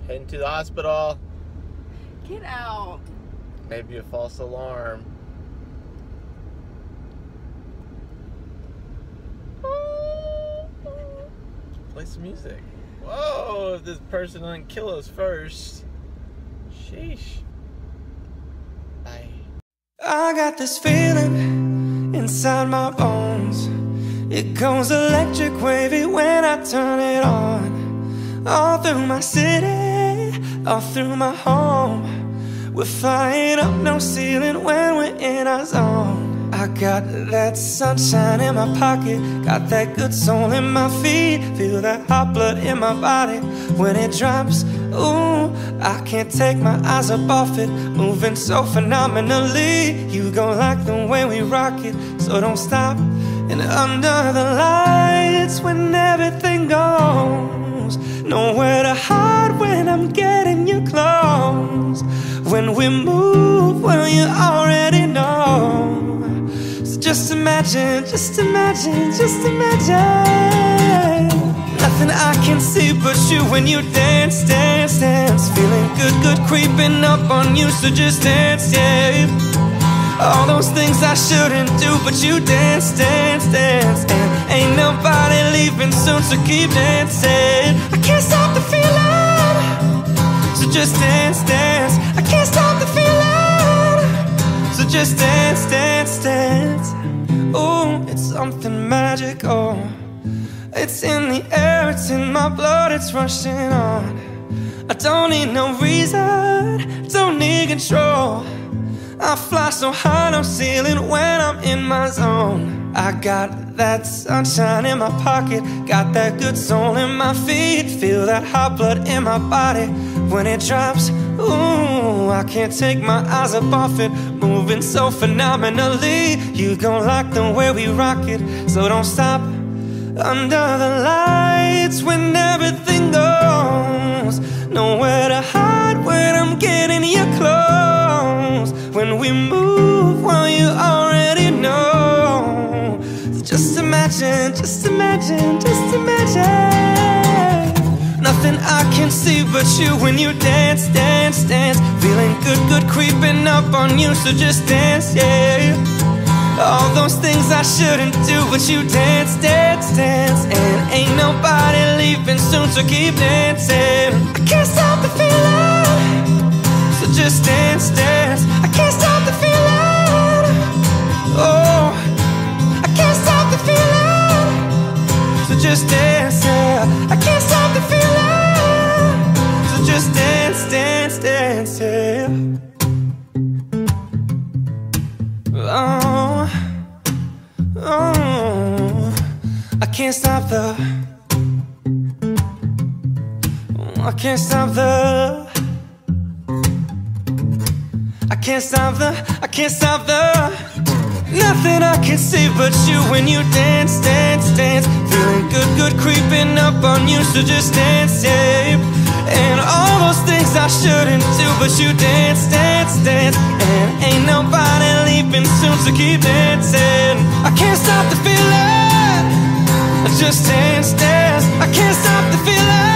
Heading to the hospital. Get out. Maybe a false alarm. Play some music. Whoa, if this person doesn't kill us first. Sheesh. Bye. I got this feeling inside my bones. It goes electric wavy when I turn it on. All through my city, all through my home. We're flying up, no ceiling when we're in our zone. I got that sunshine in my pocket, got that good soul in my feet. Feel that hot blood in my body when it drops. Ooh, I can't take my eyes up off it, moving so phenomenally. You gon' like the way we rock it, so don't stop. And under the lights when everything goes, nowhere to hide when I'm getting you close. When we move, well you already know. So just imagine, just imagine, just imagine. Nothing I can see but you when you dance, dance, dance. Feeling good, good creeping up on you, so just dance, yeah. All those things I shouldn't do, but you dance, dance, dance. And ain't nobody leaving soon, so keep dancing. I can't stop the feeling, so just dance, dance. I can't stop the feeling, so just dance, dance, dance. Ooh, it's something magical. It's in the air, it's in my blood, it's rushing on. I don't need no reason, don't need control. I fly so high, no ceiling when I'm in my zone. I got that sunshine in my pocket, got that good soul in my feet. Feel that hot blood in my body when it drops. Ooh, I can't take my eyes up off it, moving so phenomenally. You gon' like the way we rock it, so don't stop. Under the lights when everything goes, nowhere to hide when I'm getting you close. When we move, well you already know. So just imagine, just imagine, just imagine. Nothing I can see but you when you dance, dance, dance. Feeling good, good creeping up on you, so just dance, yeah. All those things I shouldn't do, but you dance, dance, dance. And ain't nobody leaving soon, so keep dancing. I can't stop the feeling, so just dance, dance. I can't stop the feeling. Oh, I can't stop the feeling, so just dance, yeah. I can't stop the feeling, so just dance, dance, dance, yeah. Oh, oh, I can't stop the, I can't stop the, I can't stop the, I can't stop the. Nothing I can see but you when you dance, dance, dance. Feeling good, good creeping up on you, so just dance, yeah. And all those things I shouldn't do, but you dance, dance, dance. And ain't nobody leaving soon, so keep dancing. I can't stop the feeling, just dance, dance. I can't stop the feeling,